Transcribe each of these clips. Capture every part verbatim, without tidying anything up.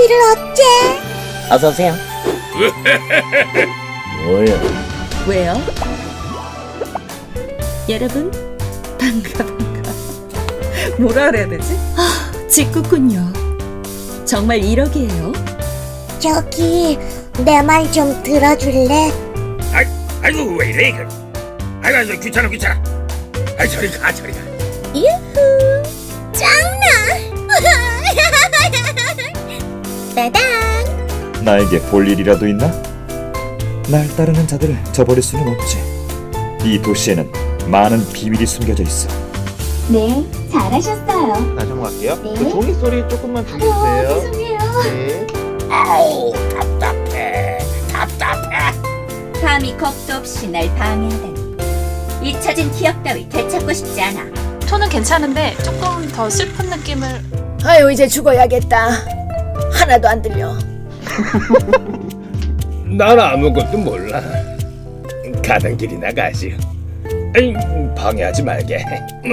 우리를 어째? 어서 오세요. 뭐야? 왜요? 여러분 반가 반가. 뭐라 그래야 되지? 아, 직구군요. 정말 일억이에요. 저기 내 말 좀 들어줄래? 아이, 아이고 왜 이래 이거? 아이고 아이고 귀찮아 귀찮아. 아이 저리 가 저리 가. 유후, 짱나! 따당! 나에게 볼 일이라도 있나? 날 따르는 자들을 저버릴 수는 없지. 이 도시에는 많은 비밀이 숨겨져 있어. 네, 잘하셨어요. 다시 한번 갈게요. 네. 그 종이 소리 조금만 어, 줄여주세요. 죄송해요. 네. 아우 답답해 답답해. 감히 겁도 없이 날 방해하다니. 잊혀진 기억 따위 되찾고 싶지 않아. 톤은 괜찮은데 조금 더 슬픈 느낌을. 아유 이제 죽어야겠다. 하나도 안 들려. 난 아무것도 몰라. 가는 길이나 가시오. 에이, 방해하지 말게.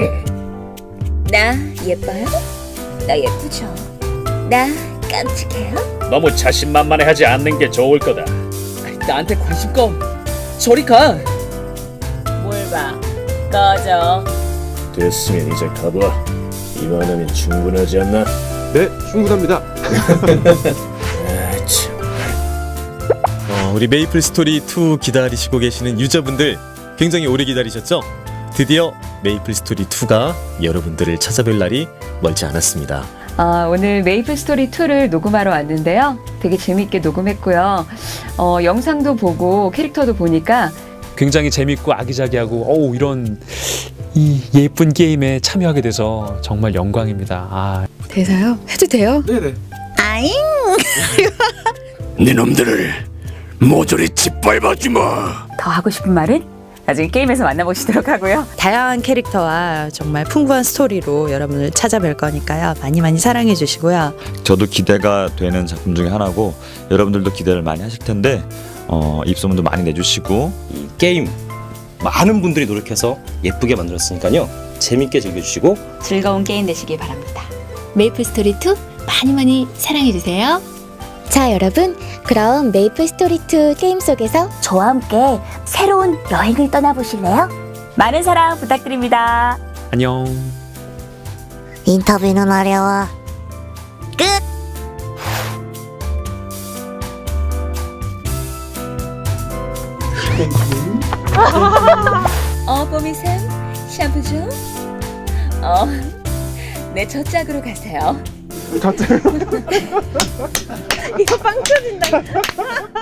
나 예뻐요? 나 예쁘죠? 나 깜찍해요? 너무 자신만만해하지 않는 게 좋을 거다. 나한테 관심 꺼. 저리 가. 뭘 봐. 꺼져. 됐으면 이제 가봐. 이만하면 충분하지 않나? 네, 충분합니다. 아, 참. 어, 우리 메이플 스토리 투 기다리시고 계시는 유저분들 굉장히 오래 기다리셨죠? 드디어 메이플 스토리 투가 여러분들을 찾아뵐 날이 멀지 않았습니다. 아, 오늘 메이플 스토리 투를 녹음하러 왔는데요. 되게 재밌게 녹음했고요. 어, 영상도 보고 캐릭터도 보니까 굉장히 재밌고 아기자기하고 어우 이런 이 예쁜 게임에 참여하게 돼서 정말 영광입니다. 아. 대사요? 해도 돼요? 네네. 아잉! 니놈들을 모조리 짓밟아주마. 더 하고 싶은 말은 나중에 게임에서 만나보시도록 하고요. 다양한 캐릭터와 정말 풍부한 스토리로 여러분을 찾아뵐 거니까요. 많이 많이 사랑해 주시고요. 저도 기대가 되는 작품 중에 하나고 여러분들도 기대를 많이 하실 텐데 어, 입소문도 많이 내주시고. 이 게임 많은 분들이 노력해서 예쁘게 만들었으니까요. 재밌게 즐겨주시고 즐거운 게임 되시길 바랍니다. 메이플 스토리 투 많이 많이 사랑해 주세요. 자 여러분, 그럼 메이플 스토리 투 게임 속에서 저와 함께 새로운 여행을 떠나보실래요? 많은 사랑 부탁드립니다. 안녕. 인터뷰는 어려워. 끝! 어, 뽀미쌤, 샴푸 좀? 어, 내 저짝으로 가세요. 갑자기. 이거 빵 터진다.